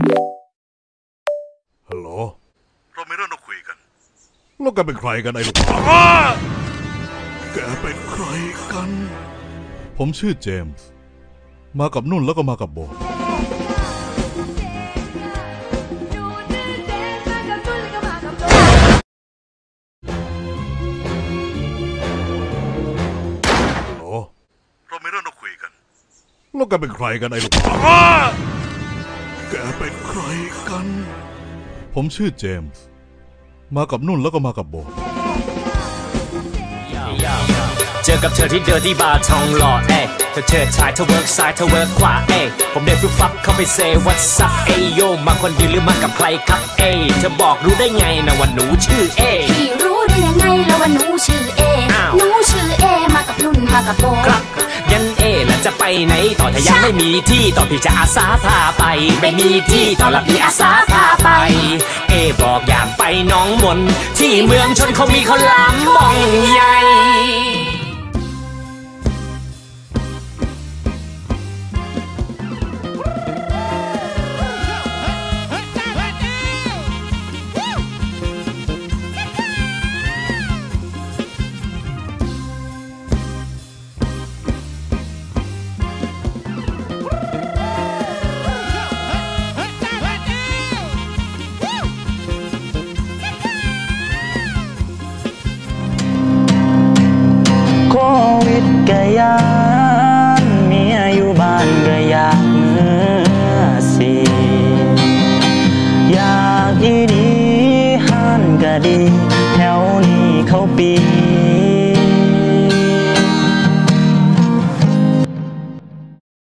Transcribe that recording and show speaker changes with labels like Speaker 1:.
Speaker 1: ฮัลโหล
Speaker 2: เราไม่เรื่องต้องคุยกัน
Speaker 1: แล้วแกเป็นใครกันไอ้ลูกแกเป็นใครกันผมชื่อเจมส์มากับนุ่นแล้วก็มากับโบ
Speaker 2: เราไม่เรื่องต้องคุยกัน
Speaker 1: แล้วแกเป็นใครกันไอ้ลูกแกเป็นใครกันผมชื่อเจมส์มากับนุ่นแล้วก็มากับโบ
Speaker 3: เจอกับเธอที่เดินที่บาร์ทองหล่อเอ้เธอเชิดชายเธอเวิร์กซ้ายเธอเวิร์กขวาเอ้ผมเดินฟลุ๊บฟับเข้าไปเซวัตซับเอโยมาคนเดียวหรือมากับใครครับเอ้เธอบอกรู้ได้ไงนะว่าหนูชื่อเอ
Speaker 4: พี่รู้ได้ยังไงแล้วว่าหนูชื่อเอหนูชื่อเอมากับนุ่นมากับโบ
Speaker 3: ครับยันเอแล้วจะไปไหนต่อถ้ายังไม่มีที่ต่อพี่จะอาสาพาไปไม่มีที่ต่อละพี่อาสาพาไปเอบอกอยากไปน้องมนที่เมืองชนเขามีข้าวหลามบ่องใหญ่